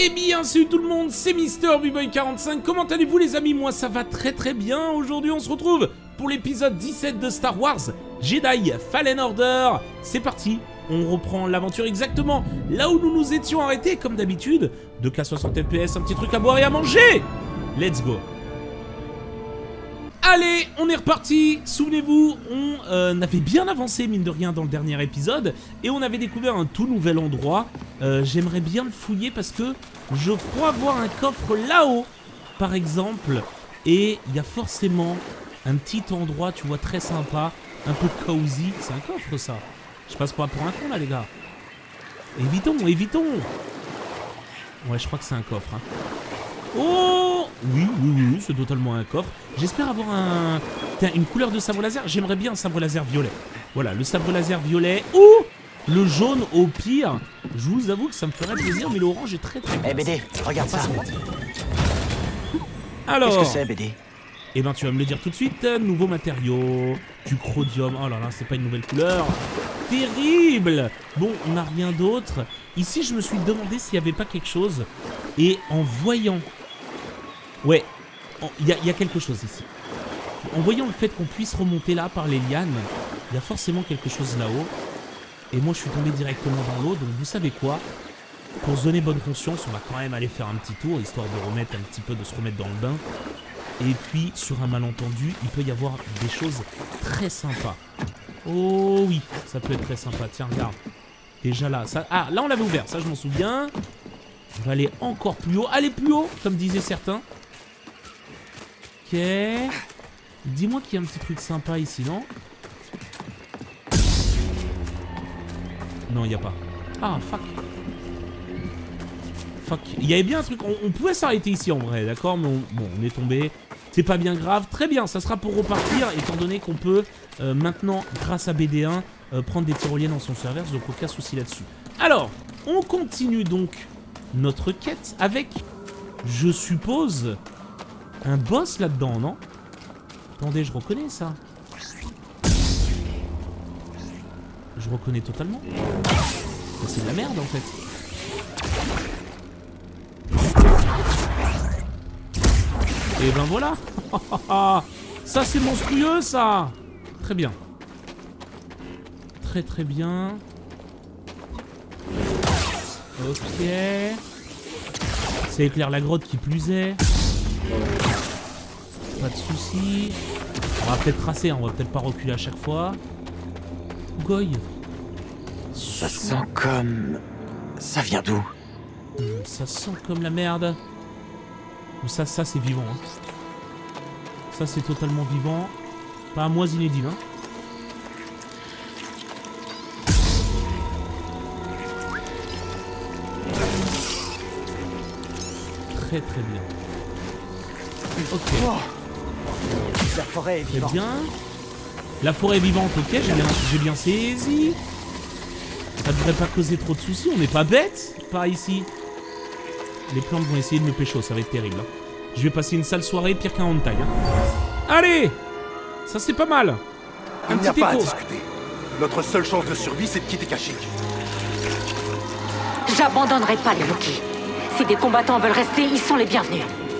Eh bien, salut tout le monde, c'est MrBboy45. Comment allez-vous les amis? Moi ça va très très bien. Aujourd'hui on se retrouve pour l'épisode 17 de Star Wars Jedi Fallen Order. C'est parti, on reprend l'aventure exactement là où nous nous étions arrêtés comme d'habitude. 2K 60 FPS, un petit truc à boire et à manger. Let's go. Allez, on est reparti. Souvenez-vous, on avait bien avancé, mine de rien, dans le dernier épisode. Et on avait découvert un tout nouvel endroit. J'aimerais bien le fouiller parce que je crois voir un coffre là-haut, par exemple. Et il y a forcément un petit endroit, tu vois, très sympa. Un peu cozy. C'est un coffre, ça. Je passe pas pour un con, là, les gars. Évitons, évitons. Ouais, je crois que c'est un coffre, hein. Oh oui, c'est totalement un coffre. J'espère avoir une couleur de sabre laser. J'aimerais bien un sabre laser violet. Voilà, le sabre laser violet ou le jaune au pire. Je vous avoue que ça me ferait plaisir, mais l'orange est très très bien. Eh BD, regarde ça. Alors, qu'est-ce que c'est BD? Eh ben tu vas me le dire tout de suite. Nouveau matériau, du chrodium. Oh là là, c'est pas une nouvelle couleur. Terrible. Bon, on n'a rien d'autre. Ici, je me suis demandé s'il n'y avait pas quelque chose. Et en voyant... Ouais, il y a quelque chose ici. En voyant le fait qu'on puisse remonter là par les lianes, il y a forcément quelque chose là-haut. Et moi, je suis tombé directement dans l'eau. Donc, vous savez quoi? Pour se donner bonne conscience, on va quand même aller faire un petit tour, histoire de remettre un petit peu, de se remettre dans le bain. Et puis, sur un malentendu, il peut y avoir des choses très sympas. Oh oui, ça peut être très sympa. Tiens, regarde. Déjà là, ça... Ah, là, on l'avait ouvert. Ça, je m'en souviens. On va aller encore plus haut. Aller plus haut, comme disaient certains. Ok. Dis-moi qu'il y a un petit truc sympa ici, non? Non, il n'y a pas. Ah, fuck. Fuck. Il y avait bien un truc. On pouvait s'arrêter ici en vrai, d'accord? Mais bon, on est tombé. C'est pas bien grave. Très bien, ça sera pour repartir, étant donné qu'on peut maintenant, grâce à BD1, prendre des tyroliennes dans son serveur. Donc aucun souci là-dessus. Alors, on continue donc notre quête avec, je suppose, un boss là-dedans, non? Attendez, je reconnais ça. Je reconnais totalement. C'est de la merde en fait. Et ben voilà. Ça c'est monstrueux ça. Très bien. Très très bien. Ok. Ça éclaire la grotte qui plus est. Pas de soucis. On va peut-être tracer, on va peut-être pas reculer à chaque fois. Goy. Ça sent comme... Ça vient d'où? Ça sent comme la merde. Ça c'est vivant. Hein. Ça c'est totalement vivant. Pas à moi Zinedine. Hein. Très très bien. Ok. Oh. La forêt est vivante. Très bien. La forêt est vivante, ok, j'ai bien saisi. Ça devrait pas causer trop de soucis, on n'est pas bête par ici. Les plantes vont essayer de me pécho, ça va être terrible. Hein. Je vais passer une sale soirée, pire qu'un hentai. Hein. Allez, ça c'est pas mal. Un petit écho. Pas à discuter. Notre seule chance de survie, c'est de quitter Kashyyyk. J'abandonnerai pas les Wookiees. Si des combattants veulent rester, ils sont les bienvenus.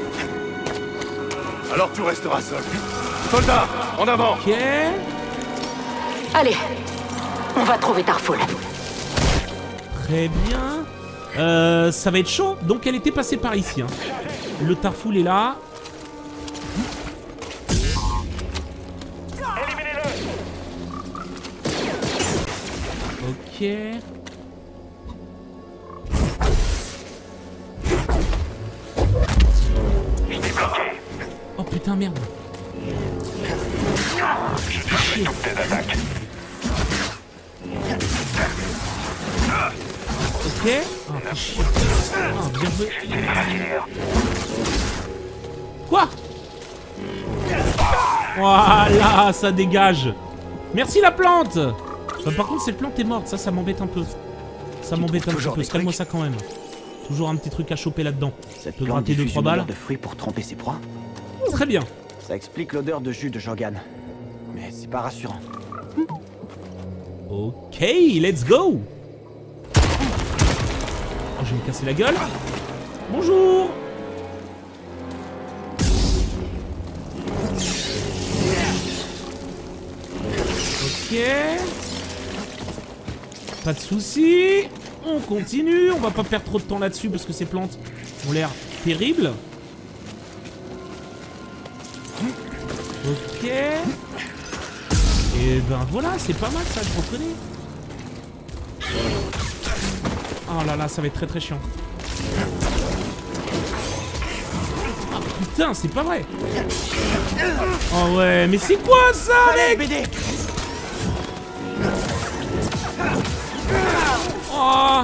Alors tu resteras seul. Soldats, en avant. Ok. Allez, on va trouver Tarful. Très bien. Ça va être chaud. Donc elle était passée par ici. Hein. Le Tarful est là. Ok. Oh putain, merde. Je toutes tes attaques. Ok. Ah, chier. Ah, bien joué. Quoi? Voilà, ça dégage. Merci la plante. Par contre, cette plante est morte. Ça m'embête un peu. Ça m'embête un petit peu. Calme-moi ça quand même. Toujours un petit truc à choper là-dedans. Cette peut plante gratter diffuse 2-3 une balles. odeur de fruits pour tromper ses proies. Très bien. Ça explique l'odeur de jus de Jogan. Mais c'est pas rassurant. Ok, let's go. Oh, je vais me casser la gueule. Bonjour. Ok. Pas de soucis. On continue. On va pas perdre trop de temps là-dessus parce que ces plantes ont l'air terribles. Ok. Et ben voilà, c'est pas mal ça, je reconnais. Oh là là, ça va être très très chiant. Ah putain, c'est pas vrai. Oh ouais, mais c'est quoi ça, mec? Oh.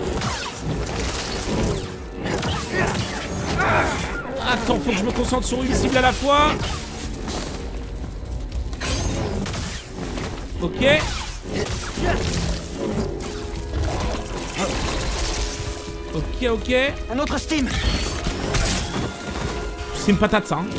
Attends, faut que je me concentre sur une cible à la fois. Ok. Ok, ok. Un autre steam. C'est une patate, ça. Hein.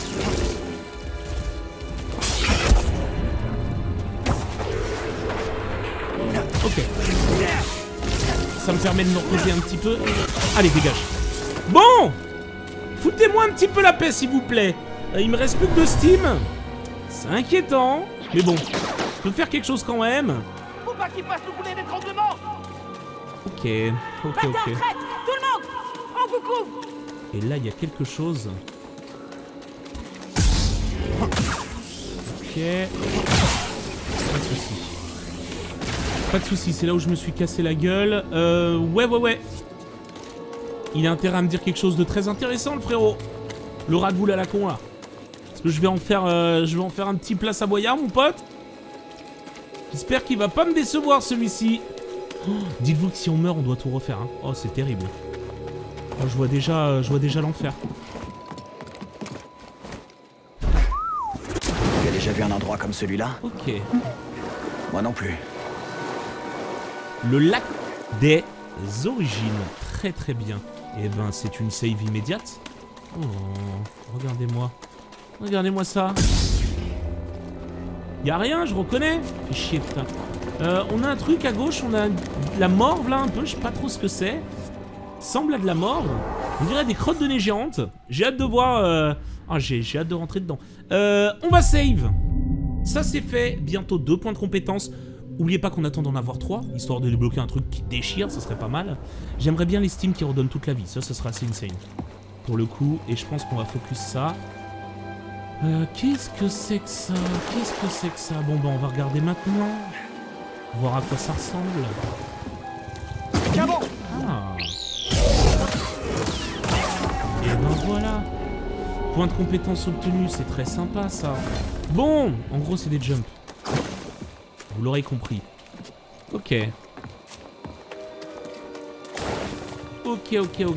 Ok. Ça me permet de me reposer un petit peu. Allez, dégage. Bon! Foutez-moi un petit peu la paix, s'il vous plaît. Il me reste plus que 2 Steam. C'est inquiétant. Mais bon, je peux faire quelque chose quand même. Faut pas qu'il passe le boulet d'étranglement. Ok, ok, ok. Tout le monde, on vous couvre. Et là, il y a quelque chose. Ok. Pas de soucis. Pas de soucis, c'est là où je me suis cassé la gueule. Ouais. Il a intérêt à me dire quelque chose de très intéressant, le frérot. Le ragoût à la con, là. Parce que je vais en faire un petit plat savoyard, mon pote. J'espère qu'il va pas me décevoir, celui-ci. Oh, dites-vous que si on meurt, on doit tout refaire. Hein. Oh, c'est terrible. Oh, je vois déjà l'enfer. Tu as déjà vu un endroit comme celui-là? Ok. Moi non plus. Le lac des origines. Très très bien. Et ben, c'est une save immédiate. Oh, regardez-moi. Regardez-moi ça. Y'a rien, je reconnais. Fais chier, putain. On a un truc à gauche, on a de la morve là un peu, je sais pas trop ce que c'est. Semble à de la morve. On dirait des crottes de nez géantes. J'ai hâte de voir... Ah, j'ai hâte de rentrer dedans. On va save. Ça c'est fait. Bientôt 2 points de compétence. Oubliez pas qu'on attend d'en avoir 3, histoire de débloquer un truc qui déchire, ça serait pas mal. J'aimerais bien les steams qui redonnent toute la vie, ça serait assez insane. Pour le coup, et je pense qu'on va focus ça. Qu'est-ce que c'est que ça? Qu'est-ce que c'est que ça? Bon bah on va regarder maintenant. Voir à quoi ça ressemble. Ah. Et ben voilà. Point de compétence obtenu, c'est très sympa ça. Bon, en gros c'est des jumps. Vous l'aurez compris. Ok. Ok.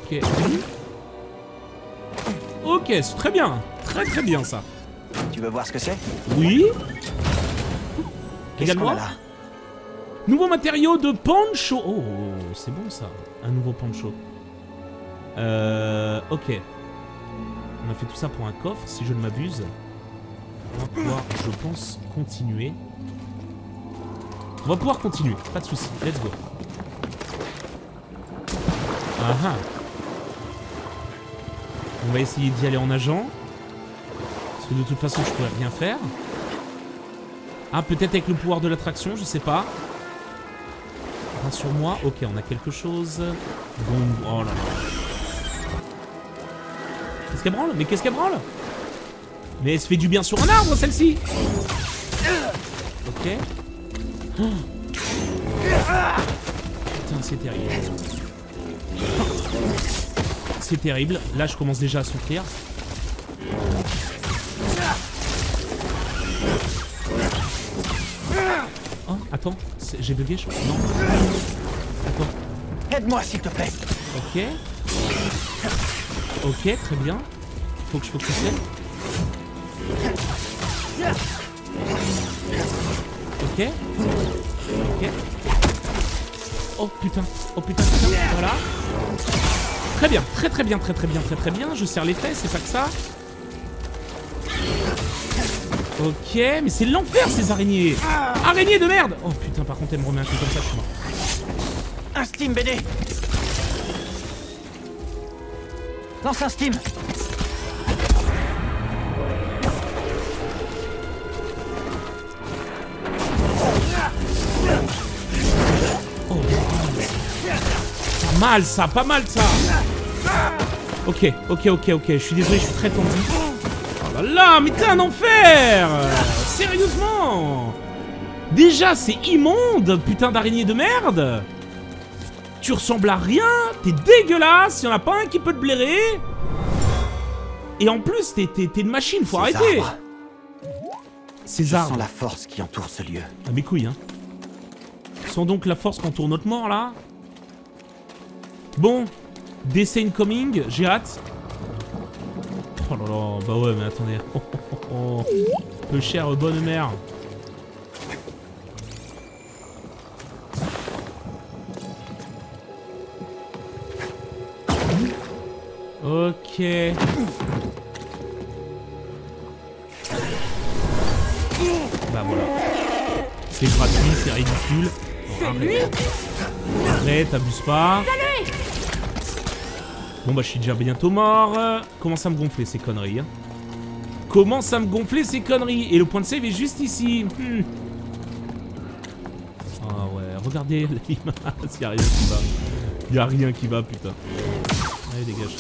Ok, c'est très bien. Très très bien ça. Tu veux voir ce que c'est? Oui. Qu'est-ce qu'on a Regarde-moi. là? Nouveau matériau de poncho. Oh, c'est bon ça. Un nouveau poncho. Ok. On a fait tout ça pour un coffre, si je ne m'abuse. On va pouvoir, je pense, continuer. On va pouvoir continuer, pas de soucis. Let's go. Ah ah. On va essayer d'y aller en nageant. Parce que de toute façon, je pourrais rien faire. Ah, peut-être avec le pouvoir de l'attraction, je sais pas. Sur moi, ok, on a quelque chose. Bon, oh là là. Qu'est-ce qu'elle branle? Mais qu'est-ce qu'elle branle? Mais elle se fait du bien sur un arbre, celle-ci. Ok. Oh. Putain, c'est terrible. C'est terrible. Là, je commence déjà à souffrir. Oh, attends. J'ai bugué, je crois. Non. Attends. Aide-moi, s'il te plaît. Ok. Ok, très bien. Faut que je focus. Ok. Ok. Oh putain. Oh putain, putain. Voilà. Très bien. Très bien. Je serre les fesses, c'est pas que ça. Ok, mais c'est l'enfer ces araignées. Araignées de merde. Oh putain, par contre elle me remet un coup comme ça, je suis mort. Un steam BD. Lance un steam. Oh, pas mal ça, pas mal ça. Ok, je suis désolé, je suis très tendu. Oh là là, mais t'es un enfer. Sérieusement. Déjà, c'est immonde, putain d'araignée de merde. Tu ressembles à rien, t'es dégueulasse, y'en a pas un qui peut te blairer. Et en plus, t'es une machine, faut arrêter. Ces arbres. Je sens la force qui entoure ce lieu. Ah, mes couilles, hein. Sens donc la force qu'entoure notre mort, là. Bon. DC incoming, j'ai hâte. Oh là là, bah ouais, mais attendez. Oh, oh, oh, oh. Peu cher, bonne mère. Ok. Bah voilà. C'est gratuit, c'est ridicule. Arrête, abuse pas. Bon bah je suis déjà bientôt mort. Commence à me gonfler ces conneries. Hein. Commence à me gonfler ces conneries. Et le point de save est juste ici. Ah ouais, regardez l'image. Y'a rien qui va. Y'a rien qui va, putain. Allez, dégage.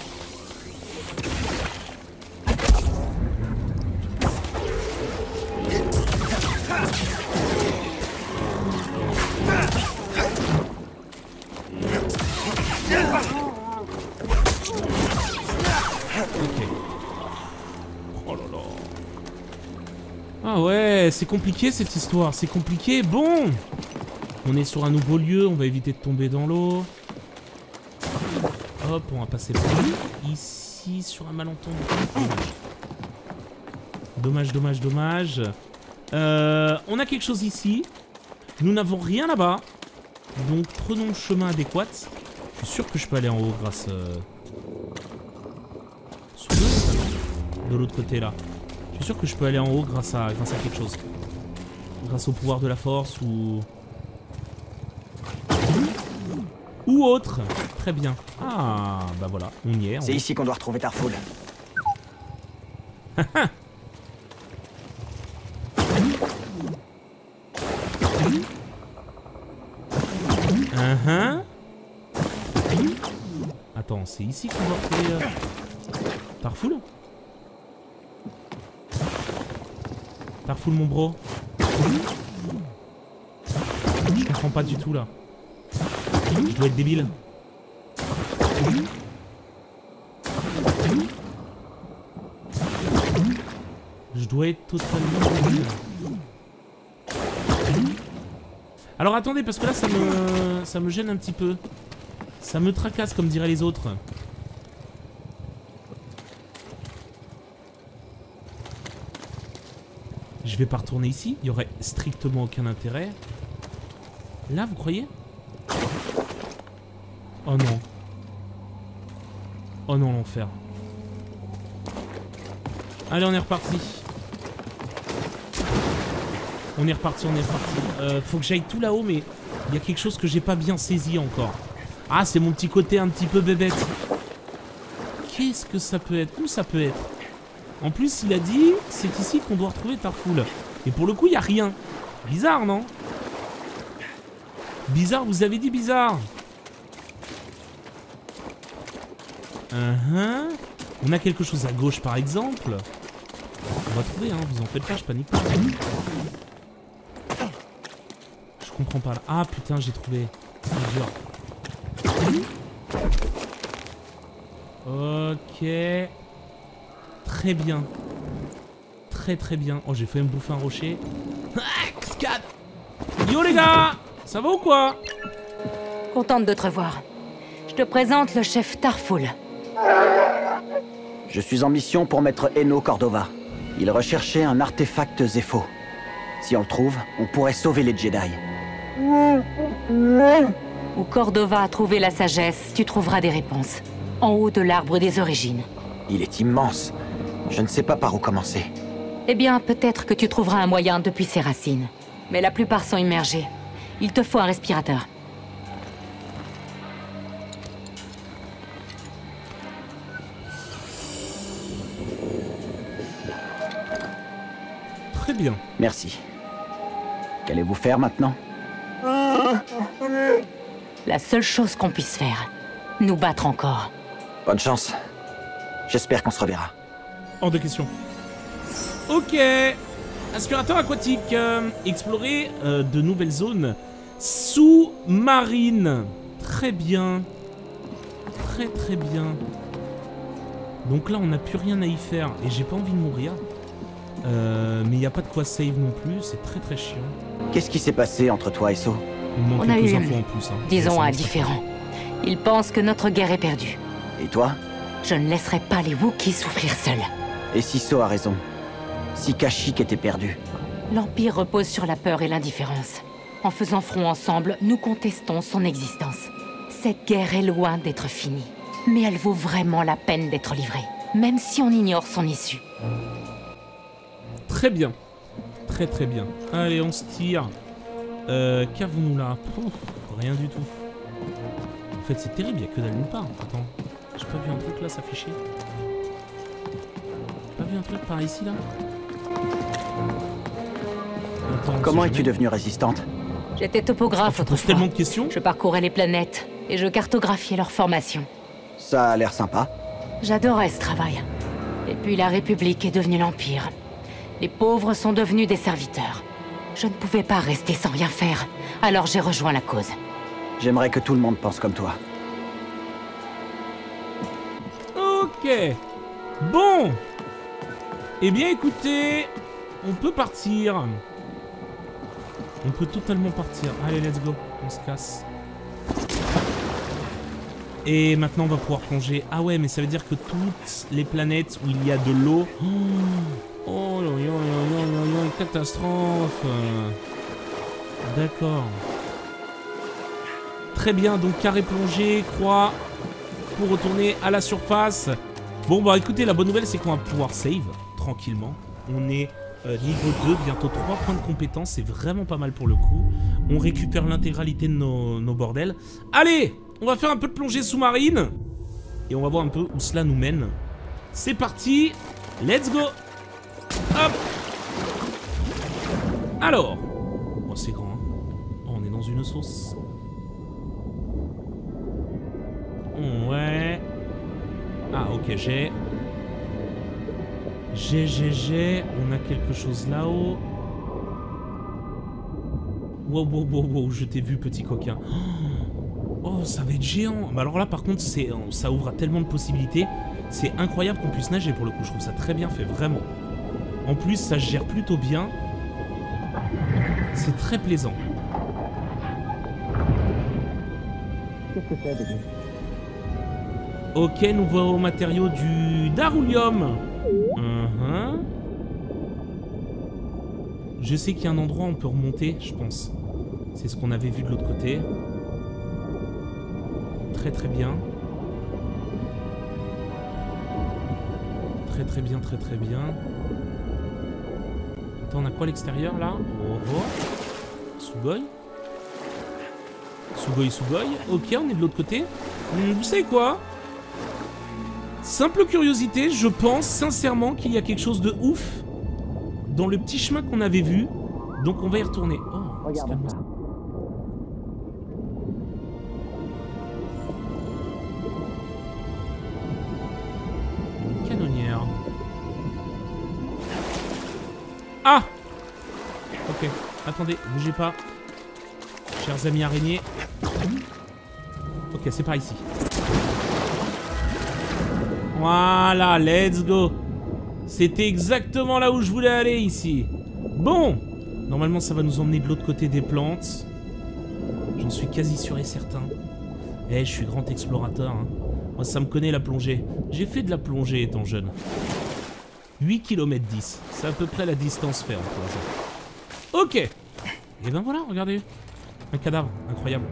Ah ouais, c'est compliqué cette histoire, c'est compliqué. Bon, on est sur un nouveau lieu, on va éviter de tomber dans l'eau. Hop, on va passer par ici sur un malentendu. Dommage, dommage, dommage. On a quelque chose ici. Nous n'avons rien là-bas. Donc prenons le chemin adéquat. Je suis sûr que je peux aller en haut grâce... Sous l'eau, de l'autre côté là. Je suis sûr que je peux aller en haut grâce à quelque chose. Grâce au pouvoir de la force ou... Ou autre. Très bien. Ah, bah voilà, on y est. C'est ici qu'on doit retrouver Tarful. Attends, c'est ici qu'on va retrouver Tarful. Tarful mon bro. Je comprends pas du tout là. Je dois être débile. Je dois être totalement débile. Alors attendez, parce que là ça me gêne un petit peu. Ça me tracasse comme diraient les autres. Je vais pas retourner ici, il y aurait strictement aucun intérêt. Là, vous croyez? Oh non. Oh non, l'enfer. Allez, on est reparti. On est reparti, on est reparti. Faut que j'aille tout là-haut, mais il y a quelque chose que j'ai pas bien saisi encore. Ah, c'est mon petit côté un petit peu bébête. Qu'est-ce que ça peut être? Où ça peut être? En plus, il a dit, c'est ici qu'on doit retrouver Tarful. Et pour le coup, il n'y a rien. Bizarre, non? Bizarre, vous avez dit bizarre. On a quelque chose à gauche, par exemple. On va trouver, hein, vous en faites pas, je panique pas. Je comprends pas là. Ah putain, j'ai trouvé. C'est dur. Ok. Très bien. Très très bien. Oh, j'ai failli me bouffer un rocher. Yo les gars, ça va ou quoi? Contente de te revoir. Je te présente le chef Tarful. Je suis en mission pour Maître Eno Cordova. Il recherchait un artefact Zepho. Si on le trouve, on pourrait sauver les Jedi. Où Cordova a trouvé la sagesse, tu trouveras des réponses. En haut de l'arbre des origines. Il est immense. Je ne sais pas par où commencer. Eh bien, peut-être que tu trouveras un moyen depuis ses racines. Mais la plupart sont immergés. Il te faut un respirateur. Très bien. Merci. Qu'allez-vous faire maintenant? La seule chose qu'on puisse faire, nous battre encore. Bonne chance. J'espère qu'on se reverra. Hors de question. Ok. Aspirateur aquatique. Explorer de nouvelles zones sous-marines. Très bien. Très très bien. Donc là, on n'a plus rien à y faire. Et j'ai pas envie de mourir. Mais il n'y a pas de quoi save non plus. C'est très très chiant. Qu'est-ce qui s'est passé entre toi et So? Il me manque On a quelques eu, infos en plus. Hein. disons, Ça, un ça- différend. Ils pensent que notre guerre est perdue. Et toi? Je ne laisserai pas les Wookiees souffrir seuls. Et si So a raison? Si Kashyyyk était perdu? L'Empire repose sur la peur et l'indifférence. En faisant front ensemble, nous contestons son existence. Cette guerre est loin d'être finie. Mais elle vaut vraiment la peine d'être livrée, même si on ignore son issue. Très bien. Très très bien. Allez, on se tire. Qu'avons-nous là? Pouf, rien du tout. En fait, c'est terrible, il n'y a que dalle nulle part. Attends, j'ai pas vu un truc là s'afficher? Pas vu un truc par ici là? Attends, Comment si es-tu jamais- devenue résistante? J'étais topographe Tu poses autrefois. tellement de questions. Je parcourais les planètes et je cartographiais leur formation. Ça a l'air sympa. J'adorais ce travail. Et puis la République est devenue l'Empire. Les pauvres sont devenus des serviteurs. Je ne pouvais pas rester sans rien faire, alors j'ai rejoint la cause. J'aimerais que tout le monde pense comme toi. Ok. Bon. Eh bien, écoutez, on peut partir. On peut totalement partir. Allez, let's go. On se casse. Et maintenant, on va pouvoir plonger. Ah ouais, mais ça veut dire que toutes les planètes où il y a de l'eau... Oh, catastrophe. D'accord. Très bien, donc carré plongé, croix, pour retourner à la surface. Bon, bah écoutez, la bonne nouvelle, c'est qu'on va pouvoir save tranquillement. On est niveau 2, bientôt 3 points de compétence, c'est vraiment pas mal pour le coup. On récupère l'intégralité de nos bordels. Allez, on va faire un peu de plongée sous-marine. Et on va voir un peu où cela nous mène. C'est parti, let's go. Hop. Alors, oh, c'est grand, hein. Oh, on est dans une sauce. Ouais. Ah, ok, j'ai. On a quelque chose là-haut. Wow, wow, wow, wow, je t'ai vu, petit coquin. Oh, ça va être géant. Mais alors là, par contre, ça ouvre à tellement de possibilités. C'est incroyable qu'on puisse nager pour le coup. Je trouve ça très bien fait, vraiment. En plus, ça se gère plutôt bien. C'est très plaisant. Qu'est-ce que c'est, bébé? Ok, nouveau matériau du Darulium. Je sais qu'il y a un endroit où on peut remonter, je pense. C'est ce qu'on avait vu de l'autre côté. Très très bien. Très très bien, très très bien. Attends, on a quoi à l'extérieur là? Oh oh. Sugoi. Sugoi. Ok, on est de l'autre côté. Vous savez quoi? Simple curiosité, je pense sincèrement qu'il y a quelque chose de ouf dans le petit chemin qu'on avait vu. Donc on va y retourner. Oh, Regarde. une canonnière. Ah! Ok, attendez, bougez pas. Chers amis araignées. Ok, c'est par ici. Voilà, let's go. C'était exactement là où je voulais aller ici. Bon, normalement ça va nous emmener de l'autre côté des plantes. J'en suis quasi sûr et certain. Eh, je suis grand explorateur. Hein. Moi, ça me connaît la plongée. J'ai fait de la plongée étant jeune. 8 km 10. C'est à peu près la distance faite en plongeant. Ok. Et ben voilà, regardez. Un cadavre, incroyable.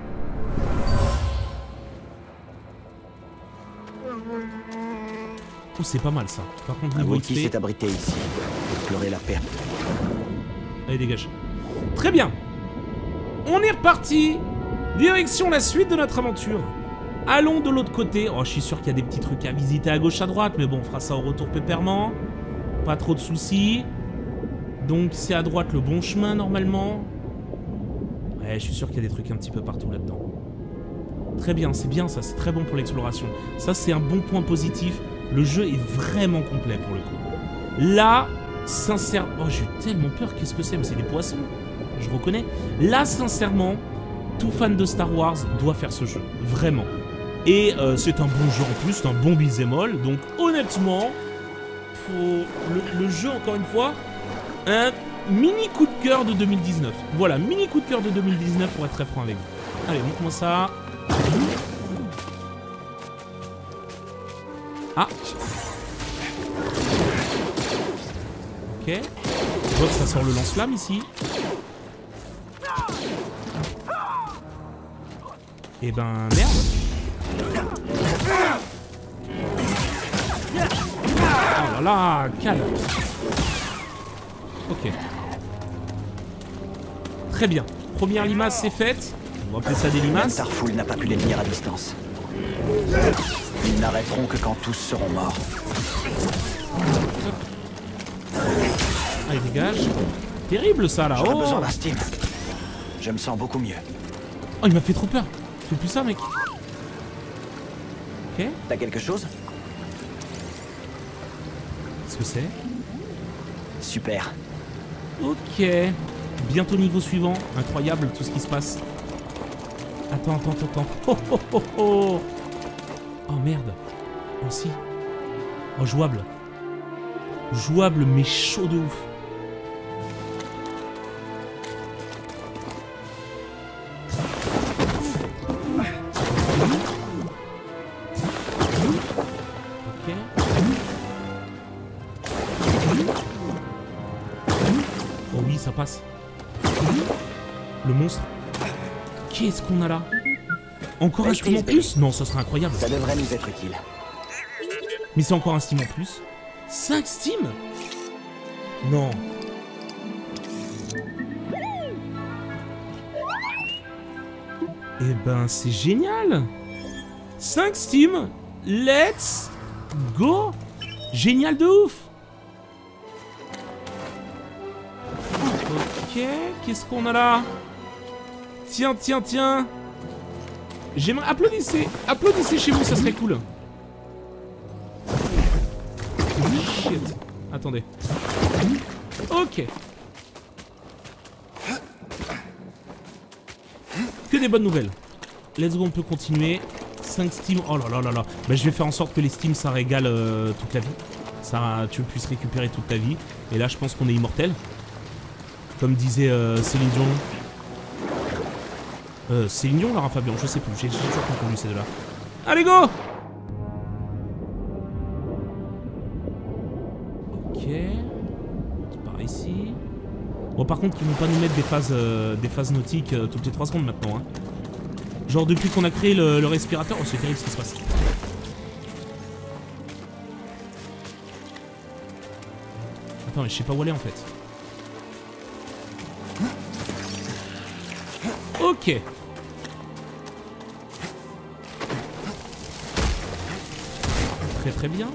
Oh, c'est pas mal ça. Par contre, Un niveau Wookiee XP... s'est abrité ici. Explorer la perte. Allez, dégage. Très bien. On est reparti. Direction la suite de notre aventure. Allons de l'autre côté. Oh, je suis sûr qu'il y a des petits trucs à visiter à gauche, à droite. Mais bon, on fera ça au retour pépèrement. Pas trop de soucis. Donc c'est à droite le bon chemin normalement. Ouais, je suis sûr qu'il y a des trucs un petit peu partout là-dedans. Très bien, c'est bien ça, c'est très bon pour l'exploration. Ça c'est un bon point positif. Le jeu est vraiment complet pour le coup. Là, sincèrement... Oh, j'ai eu tellement peur, qu'est-ce que c'est? Mais c'est des poissons, je reconnais. Là, sincèrement, tout fan de Star Wars doit faire ce jeu, vraiment. Et c'est un bon jeu en plus, c'est un bon beat'em all. Donc honnêtement, le jeu, encore une fois, un mini coup de cœur de 2019. Voilà, mini coup de cœur de 2019 pour être très franc avec vous. Allez, montre-moi ça. Ah. Ok. Je vois que ça sort le lance-flamme ici. Eh ben, merde. Oh là là, calme. Ok. Très bien. Première limace, c'est faite. On va appeler ça des limaces. Tarfoul n'a pas pu les tenir à distance. Ils n'arrêteront que quand tous seront morts. Allez, dégage. Terrible ça là. J'aurais Oh, besoin d'un steam. Je me sens beaucoup mieux. oh, il m'a fait trop peur. Fais plus ça, mec. Ok. T'as quelque chose? Qu'est-ce que c'est? Super. Ok. Bientôt niveau suivant. Incroyable tout ce qui se passe. Attends, attends, attends. Oh, oh, oh, oh. Oh merde. Oh si. Oh, jouable. Jouable mais chaud de ouf. Ok. Oh oui, ça passe. Le monstre. Qu'est-ce qu'on a là? Encore un steam en plus? Non, ça serait incroyable. Ça devrait nous être utile. Mais c'est encore un steam en plus? 5 steam? Non. Eh ben, c'est génial! 5 steam! Let's go! Génial de ouf! Ok, qu'est-ce qu'on a là? Tiens, tiens, tiens! J'aimerais... Applaudissez! Applaudissez chez vous, ça serait cool! Shit. Attendez. Ok. Que des bonnes nouvelles. Let's go, on peut continuer. 5 steam. Oh là là là là. Bah, je vais faire en sorte que les steams, ça régale toute la vie. Ça, tu puisses récupérer toute ta vie. Et là, je pense qu'on est immortel. Comme disait Céline Dion. Céline Dion, Lara Fabian, je sais plus. J'ai toujours confondu ces deux-là. Allez, go! Ok. Par ici. Bon, par contre, ils vont pas nous mettre des phases nautiques toutes les 3 secondes maintenant. Hein. Genre, depuis qu'on a créé le respirateur. Oh, c'est terrible ce qui se passe. Attends, mais je sais pas où aller en fait. Ok. Très très bien.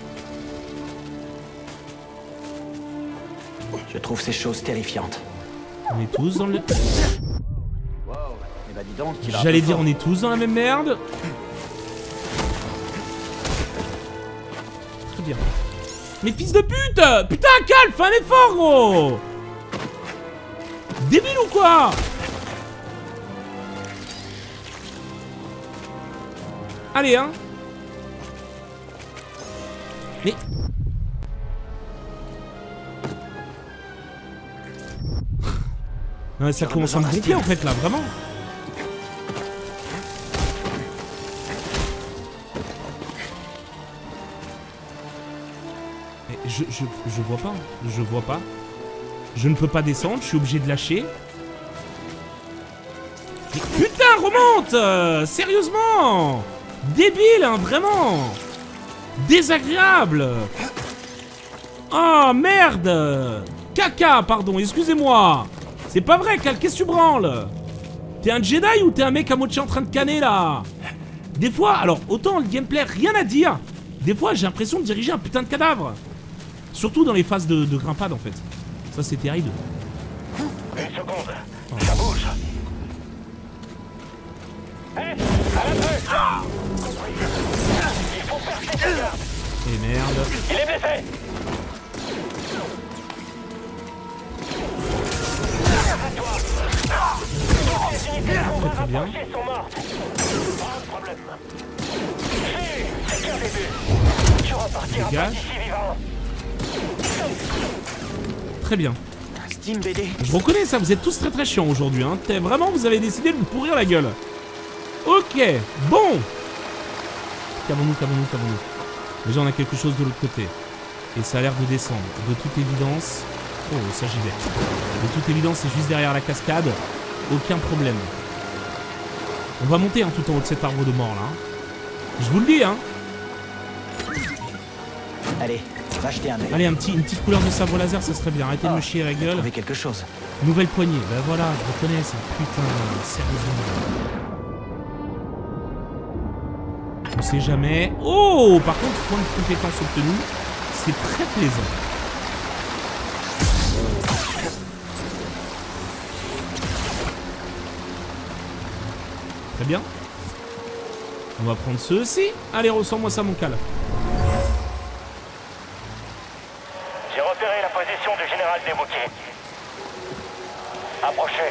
Je trouve ces choses terrifiantes. On est tous dans le... Wow. Eh ben dis donc, tu vas J'allais un peu dire fort. on est tous dans la même merde. Très bien. Mais fils de pute! Putain, calme, fais un effort, gros! Débile ou quoi? Allez, hein. Mais... Non, mais ça commence à me gonfler en fait là, vraiment. Mais je vois pas, je vois pas. Je ne peux pas descendre, je suis obligé de lâcher. Mais putain, remonte! Sérieusement! Débile, hein, vraiment! Désagréable! Oh merde! Caca, pardon, excusez-moi! C'est pas vrai, Cal, qu'est-ce que tu branles? T'es un Jedi ou t'es un mec à moitié en train de canner là? Des fois, alors autant le gameplay, rien à dire. Des fois, j'ai l'impression de diriger un putain de cadavre. Surtout dans les phases de grimpade en fait. Ça, c'est terrible. Une seconde. Ça bouge. Hé, à la il faut percer sa garde. Et merde. Il est blessé. Très bien. Sont morts. Pas de problème. C'est qu'un début. Tu repartiras pas d'ici vivant. Très bien. Steam BD. Je reconnais ça, vous êtes tous très chiants aujourd'hui. Hein. Vraiment, vous avez décidé de me pourrir la gueule. Ok, bon. Calmons-nous. Déjà, on a quelque chose de l'autre côté. Et ça a l'air de descendre. De toute évidence... Oh, ça j'y vais. De toute évidence, c'est juste derrière la cascade. Aucun problème. On va monter hein, tout en haut de cet arbre de mort, là. Je vous le dis, hein. Allez, va jeter un œil. Allez, une petite couleur de sabre laser, ça serait bien. Arrêtez de me chier la gueule. Trouver quelque chose. Nouvelle poignée. Ben voilà, je reconnais ça. Putain, sérieusement. On sait jamais. Oh, par contre, point de compétence obtenu. C'est très plaisant. Très bien. On va prendre ceux-ci. Allez, ressens-moi ça, mon cal. J'ai repéré la position du général Desbouquets. Approchez.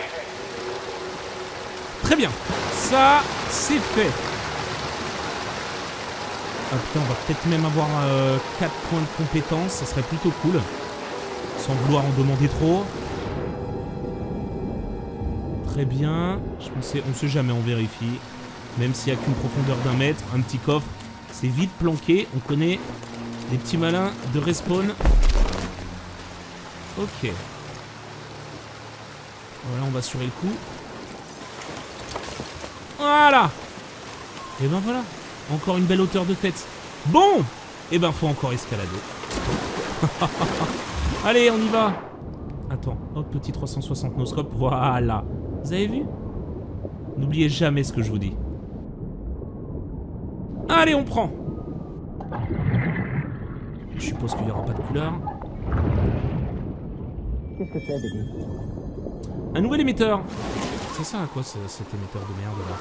Très bien. Ça, c'est fait. Ah putain, on va peut-être même avoir 4 points de compétence. Ça serait plutôt cool. Sans vouloir en demander trop. Très bien. On sait jamais, on vérifie. Même s'il n'y a qu'une profondeur d'1 mètre, un petit coffre, c'est vite planqué. On connaît les petits malins de respawn. Ok. Voilà, on va assurer le coup. Voilà. Et ben voilà. Encore une belle hauteur de tête. Bon. Et ben faut encore escalader. Allez, on y va. Attends, hop, petit 360 noscope. Voilà. Vous avez vu? N'oubliez jamais ce que je vous dis. Allez, on prend. Je suppose qu'il n'y aura pas de couleur. Qu'est-ce que c'est, bébé? Un nouvel émetteur. C'est ça à quoi cet émetteur de merde là?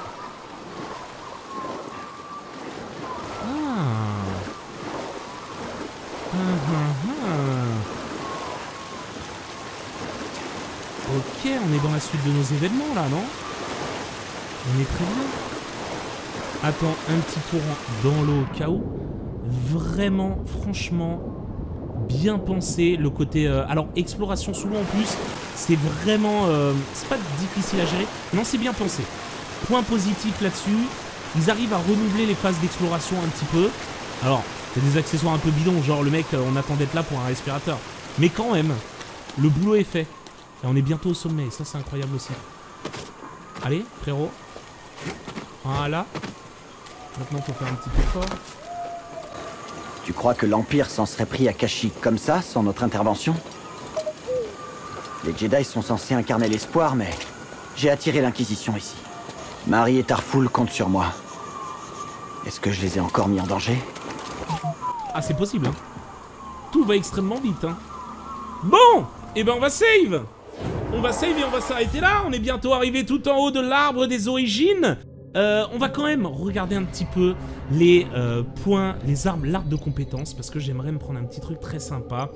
Ok, on est dans la suite de nos événements là, non? On est très bien. Attends, un petit tour dans l'eau au cas où. Vraiment, franchement, bien pensé. Le côté... alors, exploration sous l'eau en plus, c'est vraiment... c'est pas difficile à gérer. Non, c'est bien pensé. Point positif là-dessus. Ils arrivent à renouveler les phases d'exploration un petit peu. Alors, c'est des accessoires un peu bidons, genre le mec, on attend d'être là pour un respirateur. Mais quand même, le boulot est fait. Et on est bientôt au sommet, ça c'est incroyable aussi. Allez, frérot. Voilà. Maintenant, faut faire un petit effort. Tu crois que l'Empire s'en serait pris à Kashyyyk comme ça, sans notre intervention? Les Jedi sont censés incarner l'espoir, mais j'ai attiré l'Inquisition ici. Marie et Tarful comptent sur moi. Est-ce que je les ai encore mis en danger? Ah, c'est possible, hein. Tout va extrêmement vite, hein. Bon, et ben on va save. On va save et on va s'arrêter là. On est bientôt arrivé tout en haut de l'arbre des origines. On va quand même regarder un petit peu les points, les arbres, l'arbre de compétences, parce que j'aimerais me prendre un petit truc très sympa.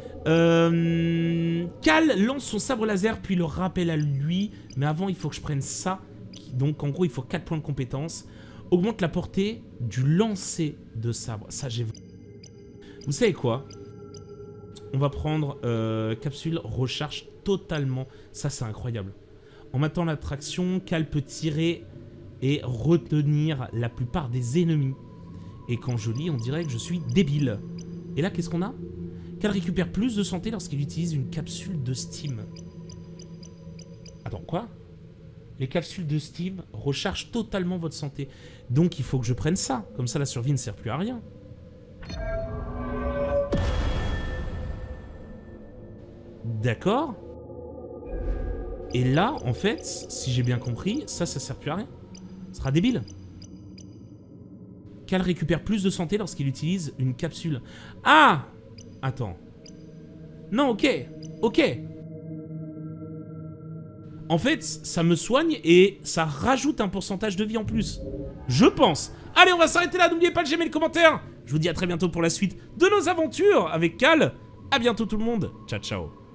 Cal lance son sabre laser, puis le rappelle à lui. Mais avant, il faut que je prenne ça. Donc, en gros, il faut 4 points de compétence. Augmente la portée du lancer de sabre. Ça, j'ai... Vous savez quoi? On va prendre capsule recharge totalement. Ça, c'est incroyable. En maintenant l'attraction, Cal peut tirer et retenir la plupart des ennemis. Et quand je lis, on dirait que je suis débile. Et là, qu'est-ce qu'on a? Cal récupère plus de santé lorsqu'il utilise une capsule de Steam. Attends, quoi? Les capsules de Steam rechargent totalement votre santé. Donc, il faut que je prenne ça. Comme ça, la survie ne sert plus à rien. D'accord. Et là, en fait, si j'ai bien compris, ça sert plus à rien. Ce sera débile. Cal récupère plus de santé lorsqu'il utilise une capsule. Ah! Attends. Non, ok. Ok. En fait, ça me soigne et ça rajoute un pourcentage de vie en plus. Je pense. Allez, on va s'arrêter là. N'oubliez pas de j'aimer le commentaire. Je vous dis à très bientôt pour la suite de nos aventures avec Cal. À bientôt tout le monde. Ciao, ciao.